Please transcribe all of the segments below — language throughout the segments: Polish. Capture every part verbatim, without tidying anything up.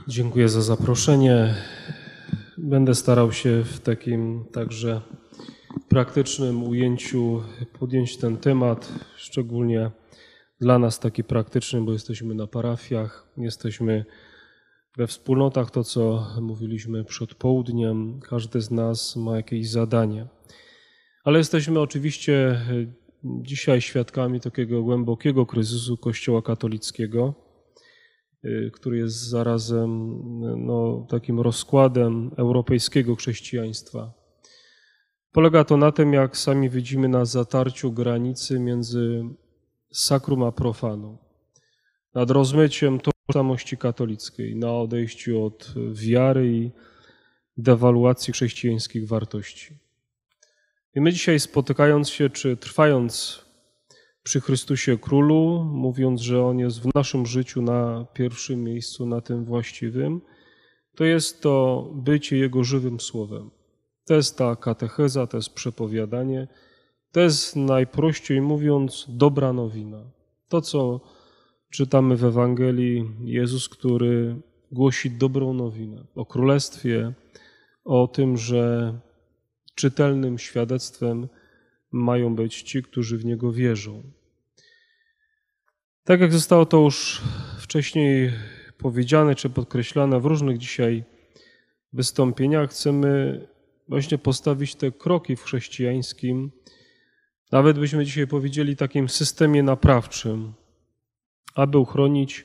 Dziękuję za zaproszenie. Będę starał się w takim także praktycznym ujęciu podjąć ten temat, szczególnie dla nas taki praktyczny, bo jesteśmy na parafiach, jesteśmy we wspólnotach, to co mówiliśmy przed południem, każdy z nas ma jakieś zadanie. Ale jesteśmy oczywiście dzisiaj świadkami takiego głębokiego kryzysu Kościoła katolickiego, który jest zarazem no, takim rozkładem europejskiego chrześcijaństwa. Polega to na tym, jak sami widzimy, na zatarciu granicy między sacrum a profaną, nad rozmyciem tożsamości katolickiej, na odejściu od wiary i dewaluacji chrześcijańskich wartości. I my dzisiaj, spotykając się, czy trwając przy Chrystusie Królu, mówiąc, że On jest w naszym życiu na pierwszym miejscu, na tym właściwym, to jest to bycie Jego żywym Słowem. To jest ta katecheza, to jest przepowiadanie, to jest najprościej mówiąc dobra nowina. To, co czytamy w Ewangelii, Jezus, który głosi dobrą nowinę o Królestwie, o tym, że czytelnym świadectwem mają być ci, którzy w Niego wierzą. Tak jak zostało to już wcześniej powiedziane czy podkreślane w różnych dzisiaj wystąpieniach, chcemy właśnie postawić te kroki w chrześcijańskim, nawet byśmy dzisiaj powiedzieli takim systemie naprawczym, aby uchronić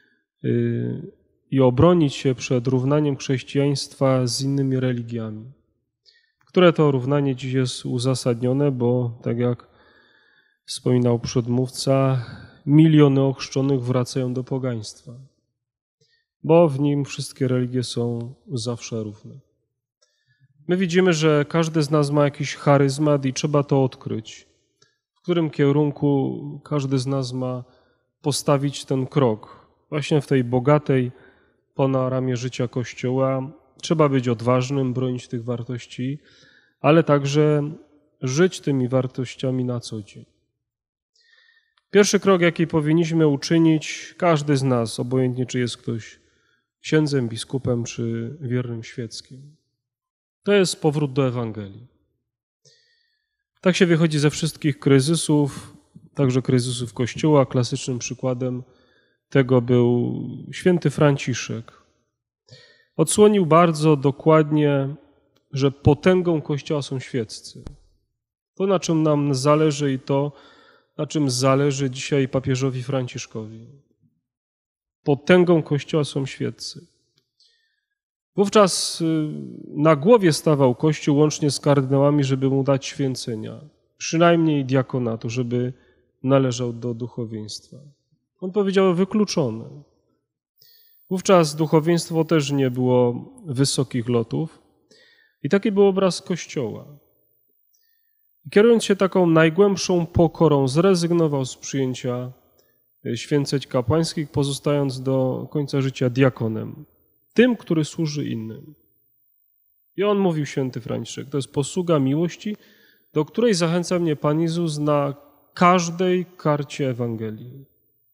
i obronić się przed równaniem chrześcijaństwa z innymi religiami, które to równanie dziś jest uzasadnione, bo tak jak wspominał przedmówca, miliony ochrzczonych wracają do pogaństwa, bo w nim wszystkie religie są zawsze równe. My widzimy, że każdy z nas ma jakiś charyzmat i trzeba to odkryć. W którym kierunku każdy z nas ma postawić ten krok. Właśnie w tej bogatej panoramie życia Kościoła trzeba być odważnym, bronić tych wartości, ale także żyć tymi wartościami na co dzień. Pierwszy krok, jaki powinniśmy uczynić, każdy z nas, obojętnie czy jest ktoś księdzem, biskupem czy wiernym świeckim, to jest powrót do Ewangelii. Tak się wychodzi ze wszystkich kryzysów, także kryzysów Kościoła. Klasycznym przykładem tego był święty Franciszek. Odsłonił bardzo dokładnie, że potęgą Kościoła są świeccy. To, na czym nam zależy i to, na czym zależy dzisiaj papieżowi Franciszkowi. Potęgą Kościoła są świeccy. Wówczas na głowie stawał Kościół łącznie z kardynałami, żeby mu dać święcenia, przynajmniej diakonatu, żeby należał do duchowieństwa. On powiedział wykluczone. Wówczas duchowieństwo też nie było wysokich lotów i taki był obraz Kościoła. I kierując się taką najgłębszą pokorą, zrezygnował z przyjęcia święceń kapłańskich, pozostając do końca życia diakonem, tym, który służy innym. I on mówił, święty Franciszek, to jest posługa miłości, do której zachęca mnie Pan Jezus na każdej karcie Ewangelii.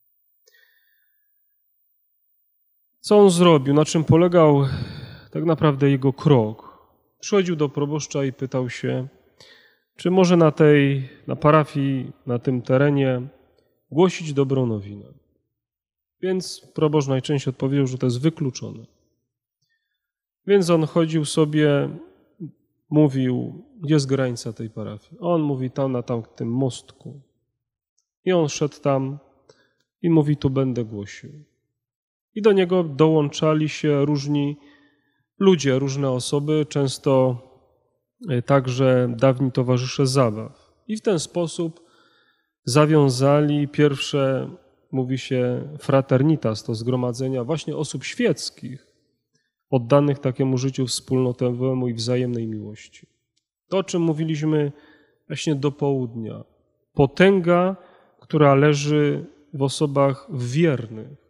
Co on zrobił? Na czym polegał tak naprawdę jego krok? Przychodził do proboszcza i pytał się, czy może na tej, na parafii, na tym terenie głosić dobrą nowinę. Więc proboszcz najczęściej odpowiedział, że to jest wykluczone. Więc on chodził sobie, mówił, gdzie jest granica tej parafii. On mówi tam na tamtym mostku. I on szedł tam i mówi, tu będę głosił. I do niego dołączali się różni ludzie, różne osoby, często także dawni towarzysze zabaw. I w ten sposób zawiązali pierwsze, mówi się, fraternitas, to zgromadzenia właśnie osób świeckich, oddanych takiemu życiu wspólnotowemu i wzajemnej miłości. To, o czym mówiliśmy właśnie do południa. Potęga, która leży w osobach wiernych.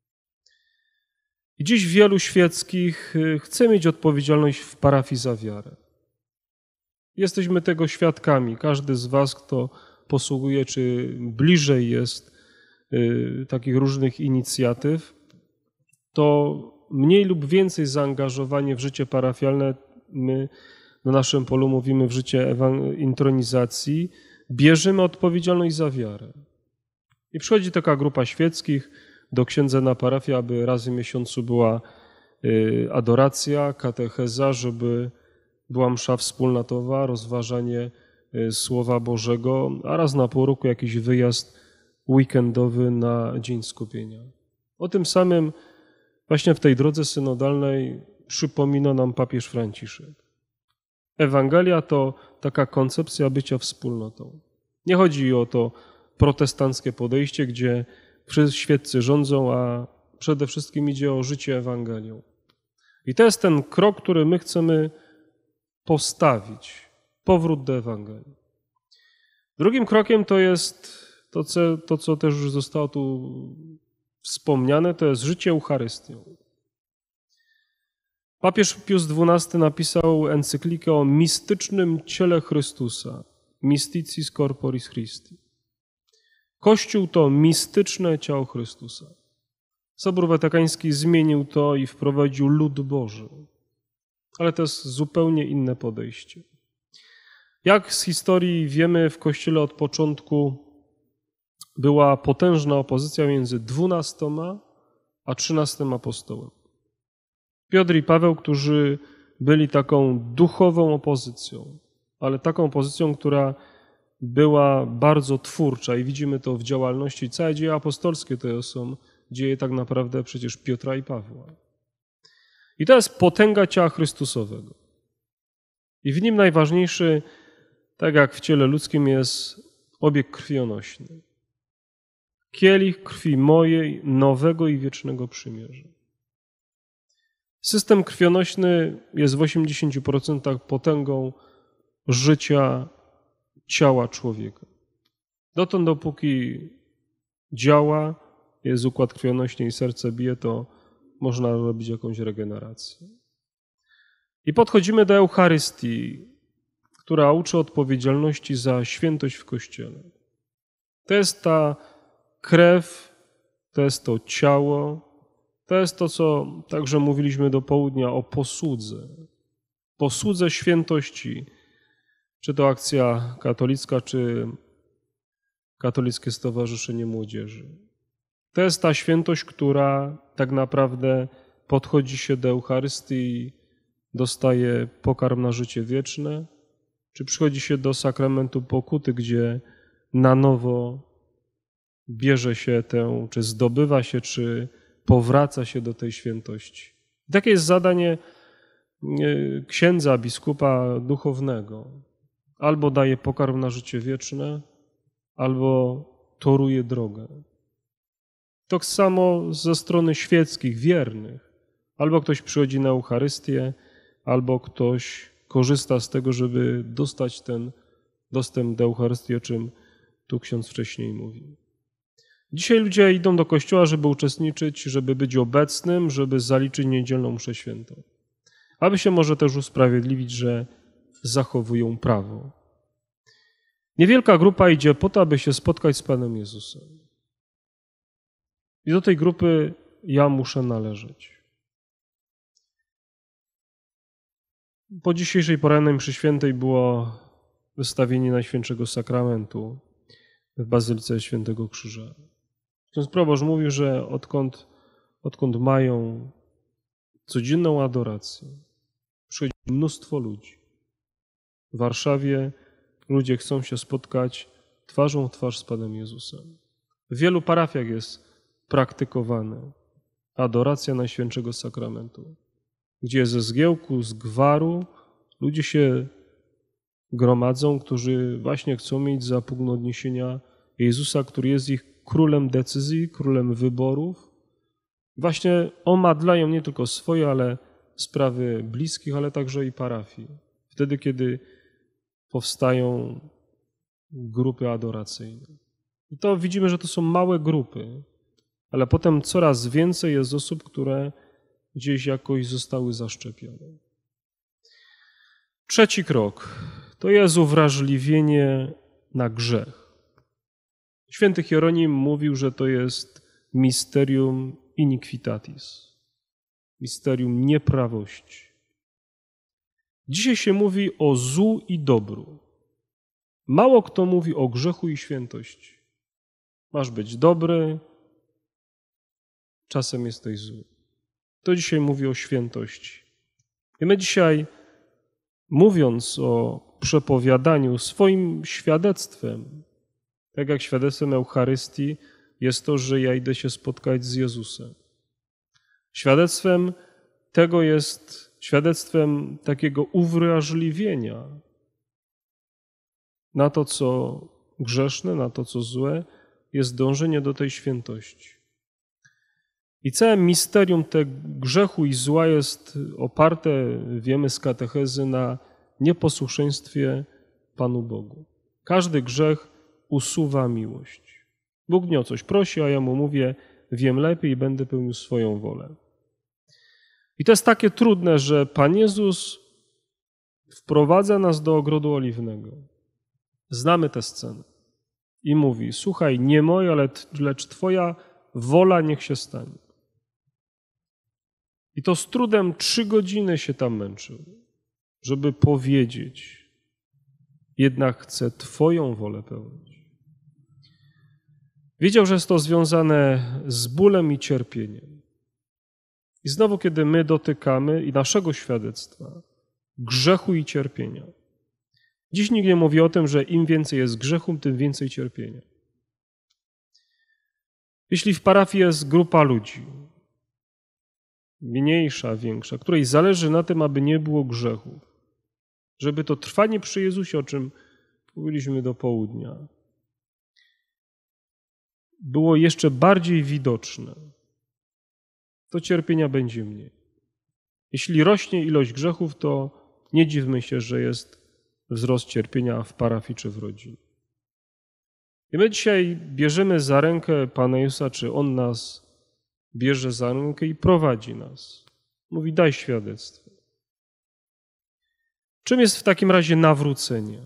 I dziś wielu świeckich chce mieć odpowiedzialność w parafii za wiarę. Jesteśmy tego świadkami. Każdy z was, kto posługuje, czy bliżej jest y, takich różnych inicjatyw, to mniej lub więcej zaangażowanie w życie parafialne, my na naszym polu mówimy w życie intronizacji, bierzemy odpowiedzialność za wiarę. I przychodzi taka grupa świeckich do księdza na parafię, aby raz w miesiącu była adoracja, katecheza, żeby była msza wspólnotowa, rozważanie Słowa Bożego, a raz na pół roku jakiś wyjazd weekendowy na Dzień Skupienia. O tym samym właśnie w tej drodze synodalnej przypomina nam papież Franciszek. Ewangelia to taka koncepcja bycia wspólnotą. Nie chodzi o to protestanckie podejście, gdzie wszyscy świeccy rządzą, a przede wszystkim idzie o życie Ewangelią. I to jest ten krok, który my chcemy postawić. Powrót do Ewangelii. Drugim krokiem to jest to, co, to, co też już zostało tu wspomniane, to jest życie Eucharystią. Papież Pius dwunasty napisał encyklikę o mistycznym ciele Chrystusa, Mysticis Corporis Christi. Kościół to mistyczne ciało Chrystusa. Sobór Watykański zmienił to i wprowadził lud Boży. Ale to jest zupełnie inne podejście. Jak z historii wiemy, w Kościele od początku była potężna opozycja między dwunastoma a trzynastym apostołem. Piotr i Paweł, którzy byli taką duchową opozycją, ale taką opozycją, która była bardzo twórcza i widzimy to w działalności. Całe dzieje apostolskie to są dzieje tak naprawdę przecież Piotra i Pawła. I to jest potęga ciała Chrystusowego. I w nim najważniejszy, tak jak w ciele ludzkim, jest obieg krwionośny. Kielich krwi mojej, nowego i wiecznego przymierza. System krwionośny jest w osiemdziesięciu procentach potęgą życia ciała człowieka. Dotąd, dopóki działa, jest układ krwionośny i serce bije, to można robić jakąś regenerację. I podchodzimy do Eucharystii, która uczy odpowiedzialności za świętość w Kościele. To jest ta krew, to jest to ciało, to jest to, co także mówiliśmy do południa o posłudze. Posłudze świętości, czy to akcja katolicka, czy Katolickie Stowarzyszenie Młodzieży. To jest ta świętość, która tak naprawdę podchodzi się do Eucharystii i dostaje pokarm na życie wieczne, czy przychodzi się do sakramentu pokuty, gdzie na nowo bierze się tę, czy zdobywa się, czy powraca się do tej świętości. Takie jest zadanie księdza, biskupa duchownego. Albo daje pokarm na życie wieczne, albo toruje drogę. To samo ze strony świeckich, wiernych. Albo ktoś przychodzi na Eucharystię, albo ktoś korzysta z tego, żeby dostać ten dostęp do Eucharystii, o czym tu ksiądz wcześniej mówił. Dzisiaj ludzie idą do kościoła, żeby uczestniczyć, żeby być obecnym, żeby zaliczyć niedzielną mszę świętą. Aby się może też usprawiedliwić, że zachowują prawo. Niewielka grupa idzie po to, aby się spotkać z Panem Jezusem. I do tej grupy ja muszę należeć. Po dzisiejszej porannej mszy świętej było wystawienie Najświętszego Sakramentu w Bazylice Świętego Krzyża. Ksiądz proboszcz mówił, że odkąd, odkąd mają codzienną adorację, przychodzi mnóstwo ludzi. W Warszawie ludzie chcą się spotkać twarzą w twarz z Panem Jezusem. W wielu parafiach jest praktykowane adoracja Najświętszego Sakramentu, gdzie ze zgiełku, z gwaru ludzie się gromadzą, którzy właśnie chcą mieć za punkt odniesienia Jezusa, który jest ich królem decyzji, królem wyborów. Właśnie omadlają nie tylko swoje, ale sprawy bliskich, ale także i parafii. Wtedy, kiedy powstają grupy adoracyjne. I to widzimy, że to są małe grupy, ale potem coraz więcej jest osób, które gdzieś jakoś zostały zaszczepione. Trzeci krok to jest uwrażliwienie na grzech. Święty Hieronim mówił, że to jest mysterium iniquitatis. misterium nieprawości. Dzisiaj się mówi o złu i dobru. Mało kto mówi o grzechu i świętości. Masz być dobry, czasem jesteś zły. To dzisiaj mówi o świętości. I my dzisiaj, mówiąc o przepowiadaniu, swoim świadectwem, tak jak świadectwem Eucharystii, jest to, że ja idę się spotkać z Jezusem. Świadectwem tego jest świadectwem takiego uwrażliwienia na to, co grzeszne, na to, co złe, jest dążenie do tej świętości. I całe misterium tego grzechu i zła jest oparte, wiemy z katechezy, na nieposłuszeństwie Panu Bogu. Każdy grzech usuwa miłość. Bóg mnie o coś prosi, a ja mu mówię, wiem lepiej i będę pełnił swoją wolę. I to jest takie trudne, że Pan Jezus wprowadza nas do ogrodu oliwnego. Znamy tę scenę. I mówi, słuchaj, nie moja, lecz Twoja wola niech się stanie. I to z trudem trzy godziny się tam męczył, żeby powiedzieć, jednak chcę Twoją wolę pełnić. Wiedział, że jest to związane z bólem i cierpieniem. I znowu, kiedy my dotykamy i naszego świadectwa, grzechu i cierpienia. Dziś nikt nie mówi o tym, że im więcej jest grzechu, tym więcej cierpienia. Jeśli w parafii jest grupa ludzi, mniejsza, większa, której zależy na tym, aby nie było grzechów, żeby to trwanie przy Jezusie, o czym mówiliśmy do południa, było jeszcze bardziej widoczne, to cierpienia będzie mniej. Jeśli rośnie ilość grzechów, to nie dziwmy się, że jest wzrost cierpienia w parafii czy w rodzinie. I my dzisiaj bierzemy za rękę Pana Jezusa, czy On nas bierze za rękę i prowadzi nas. Mówi, daj świadectwo. Czym jest w takim razie nawrócenie?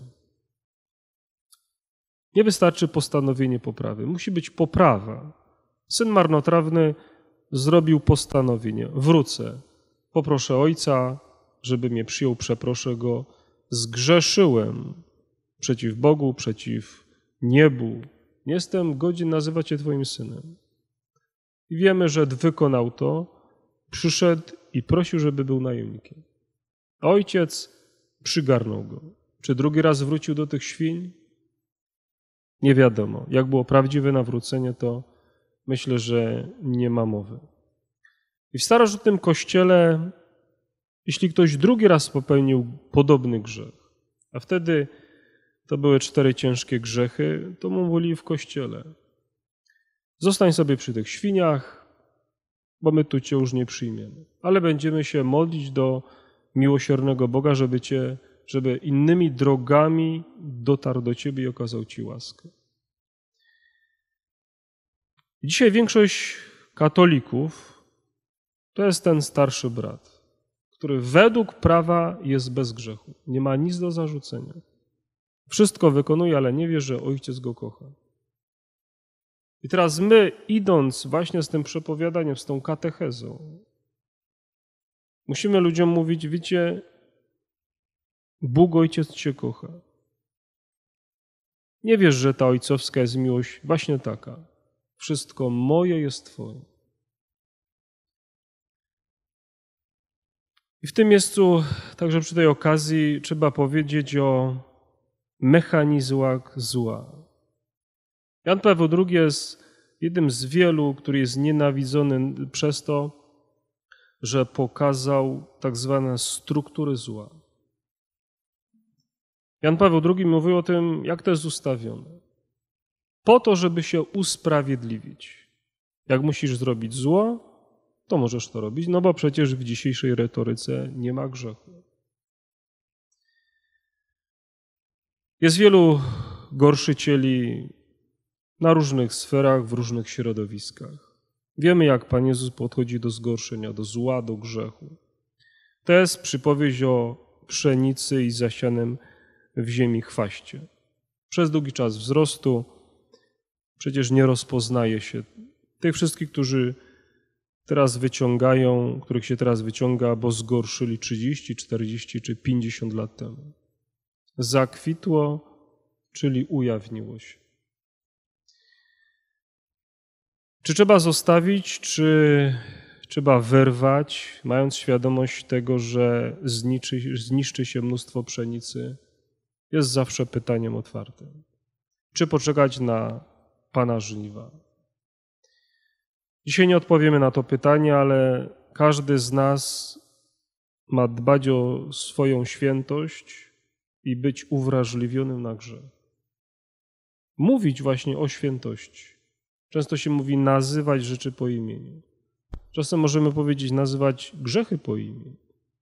Nie wystarczy postanowienie poprawy. Musi być poprawa. Syn marnotrawny zrobił postanowienie. Wrócę. Poproszę Ojca, żeby mnie przyjął, przeproszę Go. Zgrzeszyłem przeciw Bogu, przeciw niebu. Nie jestem godzien nazywać Cię Twoim synem. I wiemy, że wykonał to, przyszedł i prosił, żeby był najemnikiem. A ojciec przygarnął go. Czy drugi raz wrócił do tych świń? Nie wiadomo. Jak było prawdziwe nawrócenie, to myślę, że nie ma mowy. I w starożytnym kościele, jeśli ktoś drugi raz popełnił podobny grzech, a wtedy to były cztery ciężkie grzechy, to mu mówili w kościele: zostań sobie przy tych świniach, bo my tu Cię już nie przyjmiemy. Ale będziemy się modlić do miłosiernego Boga, żeby Cię, żeby innymi drogami dotarł do Ciebie i okazał Ci łaskę. Dzisiaj większość katolików to jest ten starszy brat, który według prawa jest bez grzechu. Nie ma nic do zarzucenia. Wszystko wykonuje, ale nie wie, że Ojciec go kocha. I teraz my, idąc właśnie z tym przepowiadaniem, z tą katechezą, musimy ludziom mówić, wiecie, Bóg Ojciec Cię kocha. Nie wiesz, że ta ojcowska jest miłość właśnie taka. Wszystko moje jest Twoje. I w tym miejscu, także przy tej okazji, trzeba powiedzieć o mechanizmach zła. Jan Paweł drugi jest jednym z wielu, który jest nienawidzony przez to, że pokazał tak zwane struktury zła. Jan Paweł drugi mówił o tym, jak to jest ustawione. Po to, żeby się usprawiedliwić. Jak musisz zrobić zło, to możesz to robić, no bo przecież w dzisiejszej retoryce nie ma grzechu. Jest wielu gorszycieli na różnych sferach, w różnych środowiskach. Wiemy, jak Pan Jezus podchodzi do zgorszenia, do zła, do grzechu. To jest przypowieść o pszenicy i zasianym w ziemi chwaście. Przez długi czas wzrostu przecież nie rozpoznaje się tych wszystkich, którzy teraz wyciągają, których się teraz wyciąga, bo zgorszyli trzydzieści, czterdzieści czy pięćdziesiąt lat temu. Zakwitło, czyli ujawniło się. Czy trzeba zostawić, czy trzeba wyrwać, mając świadomość tego, że zniszczy, zniszczy się mnóstwo pszenicy? Jest zawsze pytaniem otwartym. Czy poczekać na Pana żniwa? Dzisiaj nie odpowiemy na to pytanie, ale każdy z nas ma dbać o swoją świętość i być uwrażliwionym na grzech. Mówić właśnie o świętości. Często się mówi nazywać rzeczy po imieniu. Czasem możemy powiedzieć nazywać grzechy po imieniu.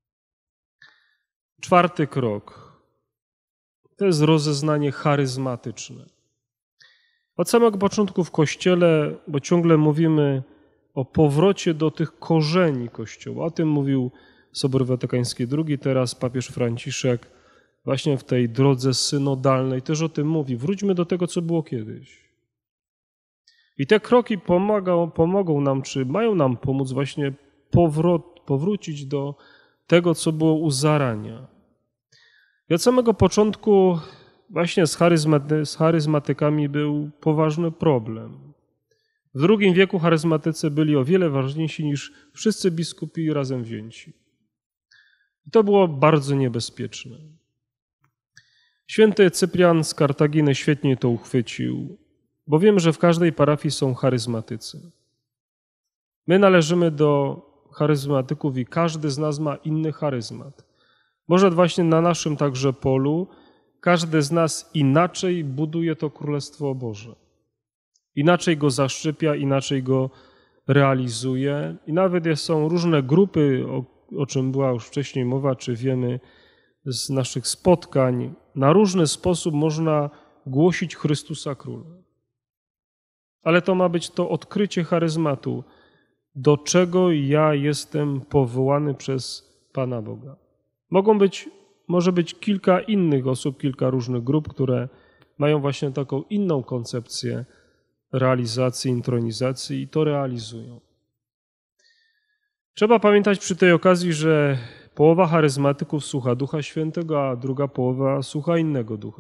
Czwarty krok to jest rozeznanie charyzmatyczne. Od samego początku w Kościele, bo ciągle mówimy o powrocie do tych korzeni Kościoła. O tym mówił Sobór Watykański drugi, teraz papież Franciszek właśnie w tej drodze synodalnej też o tym mówi. Wróćmy do tego, co było kiedyś. I te kroki pomagą, pomogą nam, czy mają nam pomóc właśnie powrot, powrócić do tego, co było u zarania. I od samego początku właśnie z, charyzmaty, z charyzmatykami był poważny problem. W drugim wieku charyzmatycy byli o wiele ważniejsi niż wszyscy biskupi razem wzięci. I to było bardzo niebezpieczne. Święty Cyprian z Kartaginy świetnie to uchwycił, bo wiem, że w każdej parafii są charyzmatycy. My należymy do charyzmatyków i każdy z nas ma inny charyzmat. Może właśnie na naszym także polu każdy z nas inaczej buduje to Królestwo Boże. Inaczej go zaszczepia, inaczej go realizuje. I nawet są różne grupy, o, o czym była już wcześniej mowa, czy wiemy z naszych spotkań. Na różny sposób można głosić Chrystusa Króla. Ale to ma być to odkrycie charyzmatu, do czego ja jestem powołany przez Pana Boga. Mogą być, może być kilka innych osób, kilka różnych grup, które mają właśnie taką inną koncepcję realizacji, intronizacji i to realizują. Trzeba pamiętać przy tej okazji, że połowa charyzmatyków słucha Ducha Świętego, a druga połowa słucha innego ducha.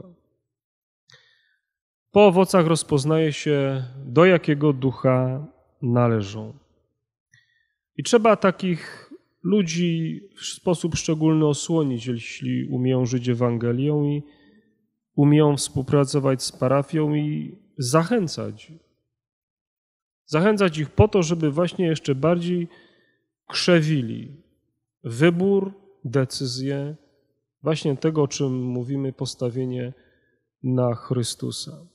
Po owocach rozpoznaje się, do jakiego ducha należą. I trzeba takich ludzi w sposób szczególny osłonić, jeśli umieją żyć Ewangelią i umieją współpracować z parafią i zachęcać. Zachęcać ich po to, żeby właśnie jeszcze bardziej krzewili wybór, decyzję właśnie tego, o czym mówimy, postawienie na Chrystusa.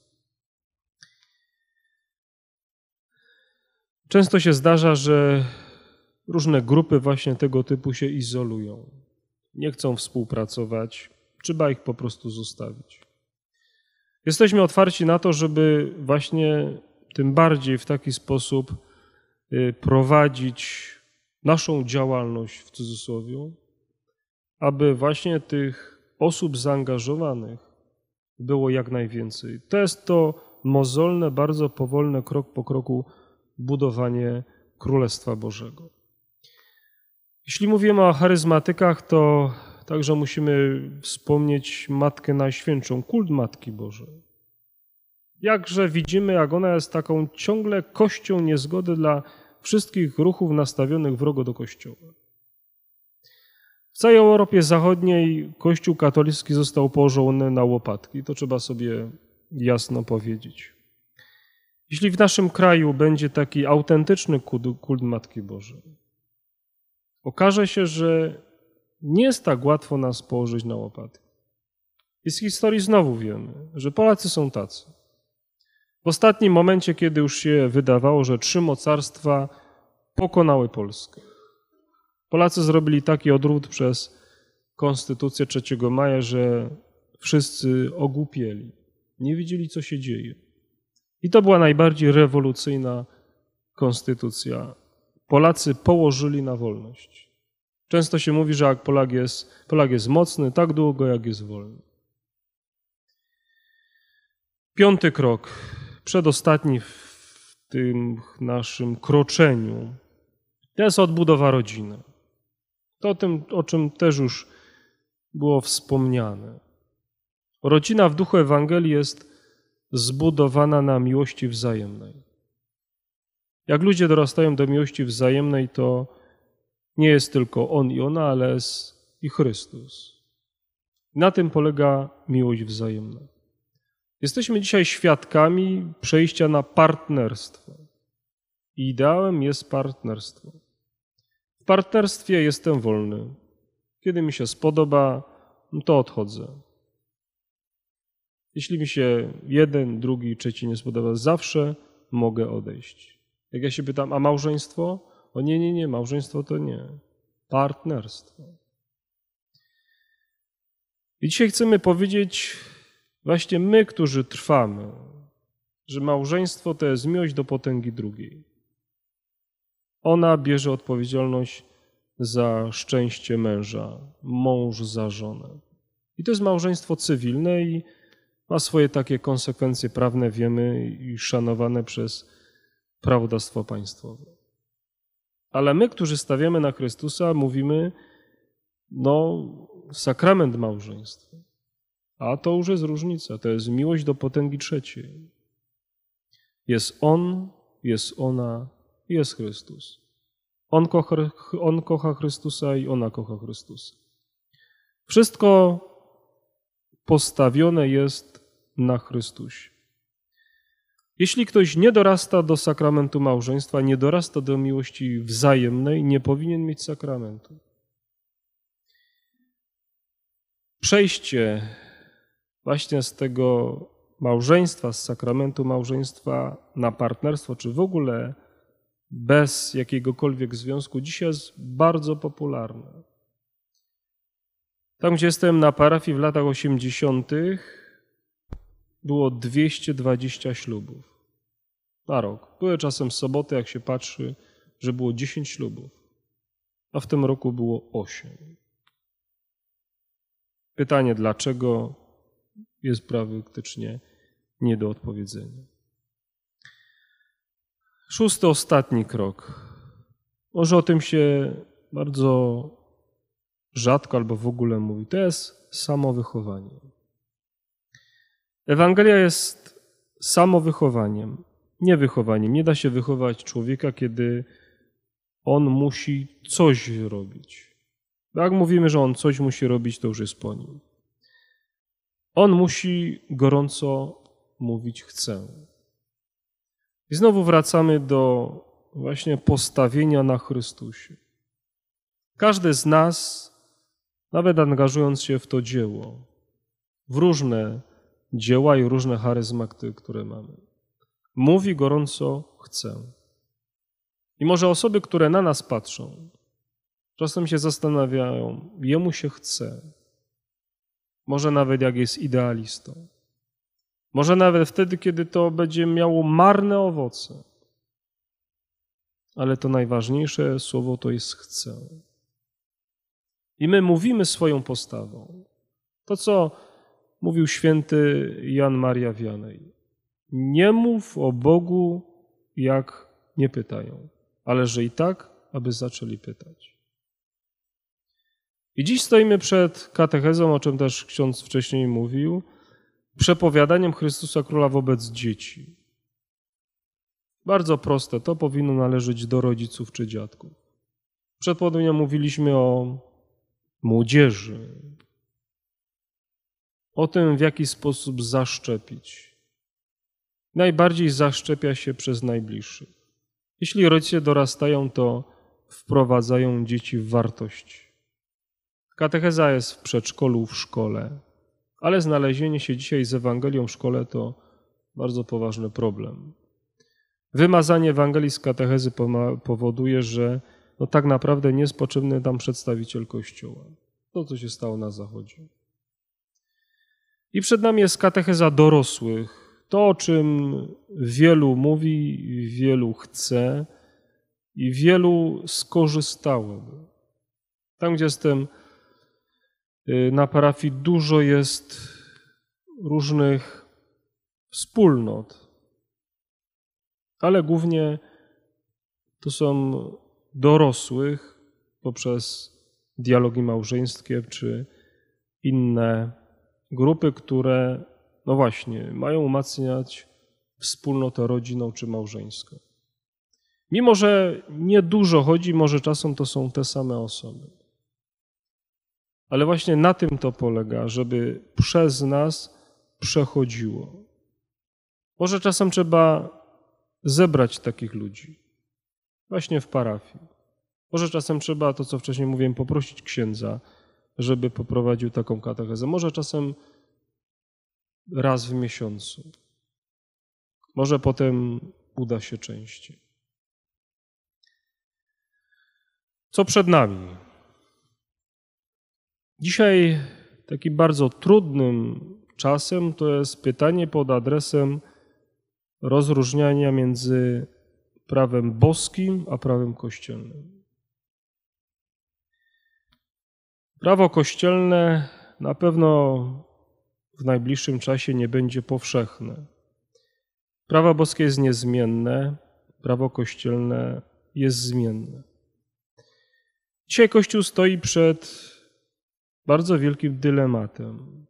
Często się zdarza, że różne grupy właśnie tego typu się izolują. Nie chcą współpracować, trzeba ich po prostu zostawić. Jesteśmy otwarci na to, żeby właśnie tym bardziej w taki sposób prowadzić naszą działalność w cudzysłowie, aby właśnie tych osób zaangażowanych było jak najwięcej. To jest to mozolne, bardzo powolne, krok po kroku budowanie Królestwa Bożego. Jeśli mówimy o charyzmatykach, to także musimy wspomnieć Matkę Najświętszą, kult Matki Bożej. Jakże widzimy, jak ona jest taką ciągle kością niezgody dla wszystkich ruchów nastawionych wrogo do Kościoła. W całej Europie Zachodniej Kościół katolicki został położony na łopatki. To trzeba sobie jasno powiedzieć. Jeśli w naszym kraju będzie taki autentyczny kult Matki Bożej, okaże się, że nie jest tak łatwo nas położyć na łopatki. I z historii znowu wiemy, że Polacy są tacy. W ostatnim momencie, kiedy już się wydawało, że trzy mocarstwa pokonały Polskę, Polacy zrobili taki odwrót przez Konstytucję trzeciego maja, że wszyscy ogłupieli, nie wiedzieli, co się dzieje. I to była najbardziej rewolucyjna konstytucja. Polacy położyli na wolność. Często się mówi, że jak Polak jest, Polak jest mocny, tak długo jak jest wolny. Piąty krok, przedostatni w tym naszym kroczeniu, To jest odbudowa rodziny. To o tym, o czym też już było wspomniane. Rodzina w duchu Ewangelii jest zbudowana na miłości wzajemnej. Jak ludzie dorastają do miłości wzajemnej, to nie jest tylko on i ona, ale jest i Chrystus. Na tym polega miłość wzajemna. Jesteśmy dzisiaj świadkami przejścia na partnerstwo. I ideałem jest partnerstwo. W partnerstwie jestem wolny. Kiedy mi się spodoba, to odchodzę. Jeśli mi się jeden, drugi, trzeci nie spodoba, zawsze mogę odejść. Jak ja się pytam, a małżeństwo? O nie, nie, nie, małżeństwo to nie. Partnerstwo. I dzisiaj chcemy powiedzieć, właśnie my, którzy trwamy, że małżeństwo to jest miłość do potęgi drugiej. Ona bierze odpowiedzialność za szczęście męża, mąż za żonę. I to jest małżeństwo cywilne i ma swoje takie konsekwencje prawne, wiemy, i szanowane przez prawodawstwo państwowe. Ale my, którzy stawiamy na Chrystusa, mówimy, no, sakrament małżeństwa. A to już jest różnica, to jest miłość do potęgi trzeciej. Jest On, jest ona, jest Chrystus. On kocha, on kocha Chrystusa i ona kocha Chrystusa. Wszystko postawione jest na Chrystusie. Jeśli ktoś nie dorasta do sakramentu małżeństwa, nie dorasta do miłości wzajemnej, nie powinien mieć sakramentu. Przejście właśnie z tego małżeństwa, z sakramentu małżeństwa na partnerstwo, czy w ogóle bez jakiegokolwiek związku, dzisiaj jest bardzo popularne. Tam, gdzie jestem na parafii w latach osiemdziesiątych, było dwieście dwadzieścia ślubów na rok. Były czasem soboty, jak się patrzy, że było dziesięć ślubów, a w tym roku było osiem. Pytanie, dlaczego, jest praktycznie nie do odpowiedzenia. Szósty, ostatni krok. Może o tym się bardzo rzadko albo w ogóle mówi. To jest samowychowanie. Ewangelia jest samowychowaniem, nie wychowaniem. Nie da się wychować człowieka, kiedy on musi coś robić. Bo jak mówimy, że on coś musi robić, to już jest po nim. On musi gorąco mówić chcę. I znowu wracamy do właśnie postawienia na Chrystusie. Każdy z nas, nawet angażując się w to dzieło, w różne dzieła i różne charyzmaty, które mamy, mówi gorąco chcę. I może osoby, które na nas patrzą, czasem się zastanawiają, jemu się chce. Może nawet jak jest idealistą. Może nawet wtedy, kiedy to będzie miało marne owoce. Ale to najważniejsze słowo to jest chcę. I my mówimy swoją postawą. To, co mówił święty Jan Maria Vianney. Nie mów o Bogu, jak nie pytają, ale że i tak, aby zaczęli pytać. I dziś stoimy przed katechezą, o czym też ksiądz wcześniej mówił, przepowiadaniem Chrystusa Króla wobec dzieci. Bardzo proste, to powinno należeć do rodziców czy dziadków. Przed południem mówiliśmy o młodzieży, o tym, w jaki sposób zaszczepić. Najbardziej zaszczepia się przez najbliższych. Jeśli rodzice dorastają, to wprowadzają dzieci w wartości. Katecheza jest w przedszkolu, w szkole, ale znalezienie się dzisiaj z Ewangelią w szkole to bardzo poważny problem. Wymazanie Ewangelii z katechezy powoduje, że no tak naprawdę nie jest potrzebny tam przedstawiciel Kościoła. To, co się stało na Zachodzie. I przed nami jest katecheza dorosłych. To, o czym wielu mówi, wielu chce i wielu skorzystałoby. Tam, gdzie jestem na parafii, dużo jest różnych wspólnot, ale głównie to są dorosłych poprzez dialogi małżeńskie czy inne grupy, które, no właśnie, mają umacniać wspólnotę rodzinną czy małżeńską. Mimo że niedużo chodzi, może czasem to są te same osoby. Ale właśnie na tym to polega, żeby przez nas przechodziło. Może czasem trzeba zebrać takich ludzi, właśnie w parafii. Może czasem trzeba, to co wcześniej mówiłem, poprosić księdza, żeby poprowadził taką katechezę. Może czasem raz w miesiącu. Może potem uda się częściej. Co przed nami? Dzisiaj takim bardzo trudnym czasem to jest pytanie pod adresem rozróżniania między prawem boskim a prawem kościelnym. Prawo kościelne na pewno w najbliższym czasie nie będzie powszechne. Prawo boskie jest niezmienne, prawo kościelne jest zmienne. Dzisiaj Kościół stoi przed bardzo wielkim dylematem.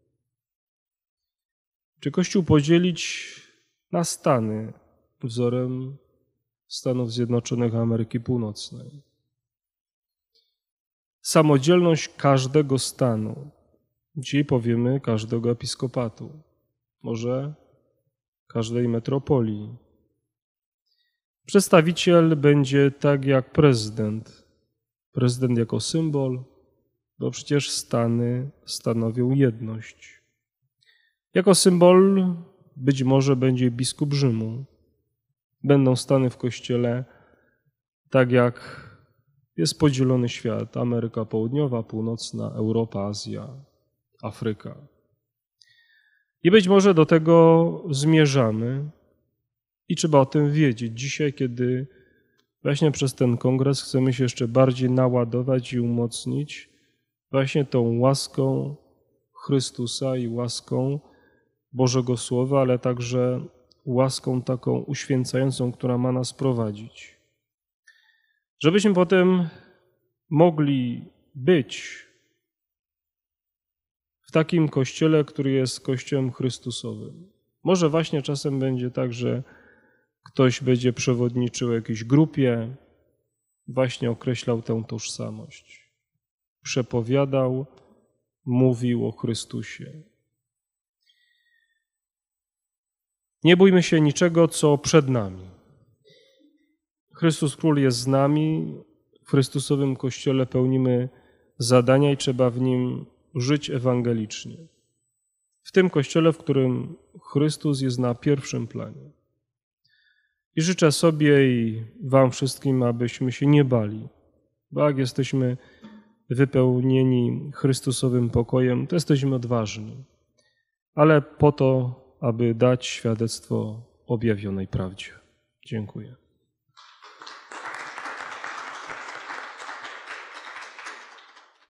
Czy Kościół podzielić na stany wzorem Stanów Zjednoczonych Ameryki Północnej? Samodzielność każdego stanu, dzisiaj powiemy każdego episkopatu, może każdej metropolii. Przedstawiciel będzie tak jak prezydent. Prezydent jako symbol, bo przecież stany stanowią jedność. Jako symbol być może będzie biskup Rzymu. Będą stany w Kościele tak jak jest podzielony świat. Ameryka Południowa, Północna, Europa, Azja, Afryka. I być może do tego zmierzamy i trzeba o tym wiedzieć. Dzisiaj, kiedy właśnie przez ten kongres chcemy się jeszcze bardziej naładować i umocnić właśnie tą łaską Chrystusa i łaską Bożego Słowa, ale także łaską taką uświęcającą, która ma nas prowadzić. Żebyśmy potem mogli być w takim Kościele, który jest Kościołem Chrystusowym. Może właśnie czasem będzie tak, że ktoś będzie przewodniczył jakiejś grupie, właśnie określał tę tożsamość. Przepowiadał, mówił o Chrystusie. Nie bójmy się niczego, co przed nami. Chrystus Król jest z nami, w Chrystusowym Kościele pełnimy zadania i trzeba w nim żyć ewangelicznie. W tym Kościele, w którym Chrystus jest na pierwszym planie. I życzę sobie i wam wszystkim, abyśmy się nie bali, bo jak jesteśmy wypełnieni Chrystusowym pokojem, to jesteśmy odważni, ale po to, aby dać świadectwo objawionej prawdzie. Dziękuję.